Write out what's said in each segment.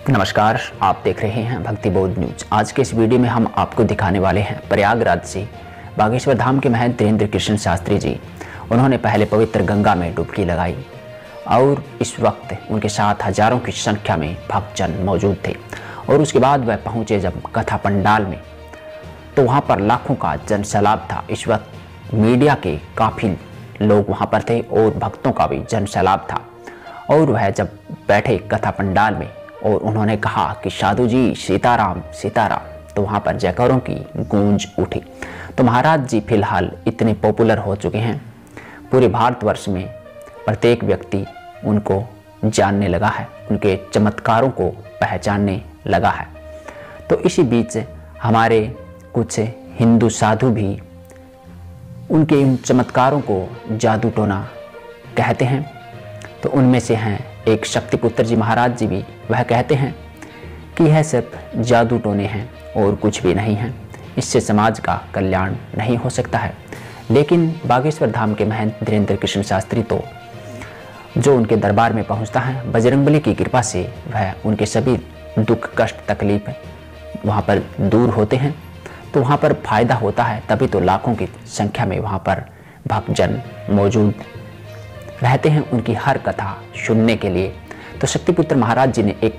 नमस्कार, आप देख रहे हैं भक्ति बौद्ध न्यूज। आज के इस वीडियो में हम आपको दिखाने वाले हैं प्रयागराज से बागेश्वर धाम के महंत धीरेन्द्र कृष्ण शास्त्री जी। उन्होंने पहले पवित्र गंगा में डुबकी लगाई और इस वक्त उनके साथ हजारों की संख्या में भक्तजन मौजूद थे। और उसके बाद वह पहुंचे जब कथा पंडाल में, तो वहां पर लाखों का जनसैलाब था। इस वक्त मीडिया के काफ़ी लोग वहां पर थे और भक्तों का भी जनसैलाब था। और वह जब बैठे कथा पंडाल में और उन्होंने कहा कि साधु जी सीताराम सीताराम, तो वहाँ पर जयकारों की गूंज उठी। तो महाराज जी फिलहाल इतने पॉपुलर हो चुके हैं, पूरे भारतवर्ष में प्रत्येक व्यक्ति उनको जानने लगा है, उनके चमत्कारों को पहचानने लगा है। तो इसी बीच हमारे कुछ हिंदू साधु भी उनके इन चमत्कारों को जादू टोना कहते हैं। तो उनमें से हैं एक शक्तिपुत्र जी महाराज जी भी। वह कहते हैं कि यह सिर्फ जादू टोने हैं और कुछ भी नहीं है, इससे समाज का कल्याण नहीं हो सकता है। लेकिन बागेश्वर धाम के महंत धीरेन्द्र कृष्ण शास्त्री तो जो उनके दरबार में पहुंचता है, बजरंगबली की कृपा से वह उनके सभी दुख कष्ट तकलीफ वहाँ पर दूर होते हैं। तो वहाँ पर फायदा होता है, तभी तो लाखों की संख्या में वहाँ पर भक्तजन मौजूद रहते हैं उनकी हर कथा सुनने के लिए। तो शक्तिपुत्र महाराज जी ने एक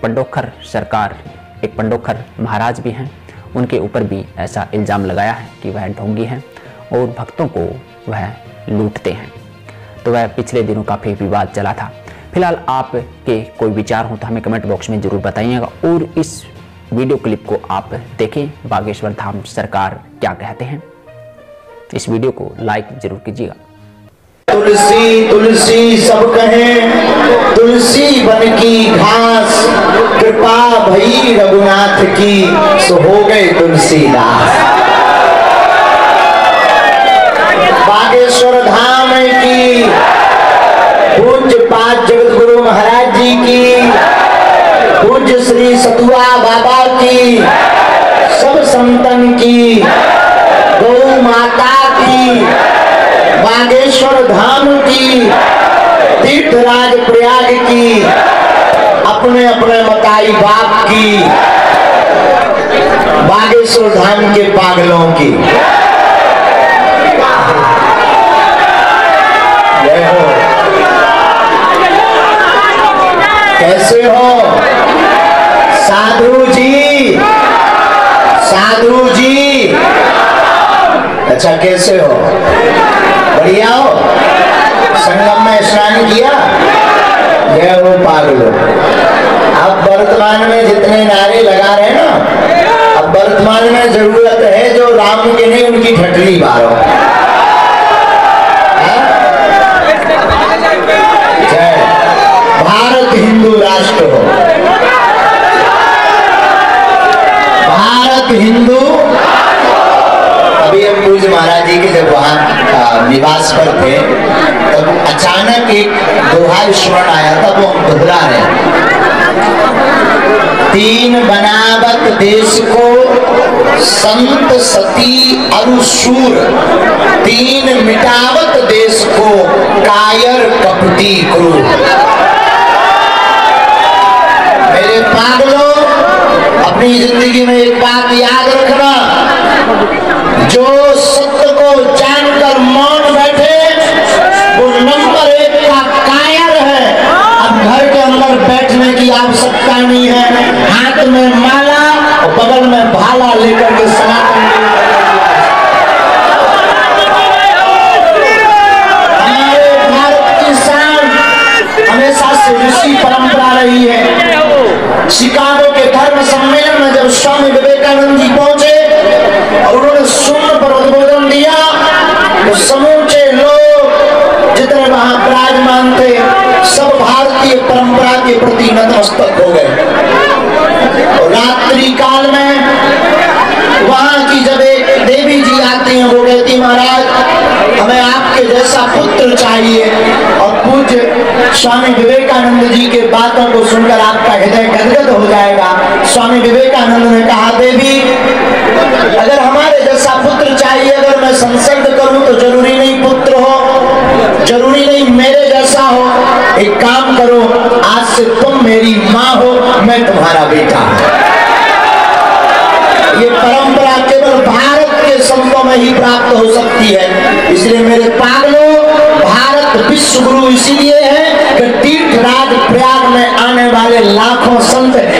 पंडोखर महाराज भी हैं, उनके ऊपर भी ऐसा इल्ज़ाम लगाया है कि वह ढोंगी हैं और भक्तों को वह लूटते हैं। तो वह पिछले दिनों काफ़ी विवाद चला था। फिलहाल आपके कोई विचार हो तो हमें कमेंट बॉक्स में ज़रूर बताइएगा और इस वीडियो क्लिप को आप देखें, बागेश्वर धाम सरकार क्या कहते हैं। इस वीडियो को लाइक जरूर कीजिएगा। तुलसी तुलसी सब कहें, तुलसी बन की घास, कृपा भई रघुनाथ की, सो हो गए तुलसीदास। बागेश्वर धाम की पूज्य पांच जगत गुरु महाराज जी की, पूज्य श्री सतुआ बाबा की, सब संतन की, गौ माता की, बागेश्वर धाम की, तीर्थराज प्रयाग की, अपने अपने मताई बाप की, बागेश्वर धाम के पागलों की। जय हो। कैसे हो साधु जी? साधु जी अच्छा कैसे हो? बढ़िया हो? संगम में स्नान किया? जय हो पागलो। अब वर्तमान में जितने नारे लगा रहे हैं ना, अब वर्तमान में जरूरत है जो राम के नहीं उनकी ठटली मारो। जय भारत हिंदू राष्ट्र हो, भारत हिंदू। अभी हम पूज्य महाराज जी के जब वहां निवास पर थे, तब अचानक एक दोहा स्मरण आया था, वो हम दोहरा रहे। तीन बनावत देश को संत सती अरुसूर, तीन मिटावत देश को कायर कपटी क्रूर। मेरे पागलों, अपनी जिंदगी में एक बात याद रखना, जो सत्य को जानकर मौन बैठे वो नंबर 1 का कायर है। अब घर के अंदर बैठने की आवश्यकता नहीं है, हाथ में माला और बगल में भाला लेकर के सनातन हमारे भारत की शान हमेशा से ऋषि परंपरा रही है। शिकागो के धर्म सम्मेलन में जब स्वामी विवेकानंद जी पहुंचे और उन्होंने शून्य पर उद्बोधन दिया, तो समूचे लोग जितने वहां विराजमान थे सब भारतीय परंपरा के प्रति नतमस्तक हो गए। और रात्रि काल में वहां की जब एक देवी जी आती हैं, वो कहती महाराज हमें आपके जैसा पुत्र चाहिए। और पूज्य स्वामी विवेकानंद जी के बातों को सुनकर आपका हृदय गदगद हो जाएगा। स्वामी विवेकानंद ने कहा देवी, अगर हमारे जैसा पुत्र चाहिए, अगर मैं संसर्ग करूं तो जरूरी नहीं पुत्र हो, जरूरी नहीं मेरे जैसा हो। एक काम करो, आज से तुम मेरी माँ हो, मैं मैं तुम्हारा बेटा हूं। ये परंपरा केवल भारत के संतों में ही प्राप्त हो सकती है। इसलिए मेरे पागलों, भारत विश्व गुरु इसीलिए है कि तीर्थराज प्रयाग में आने वाले लाखों संत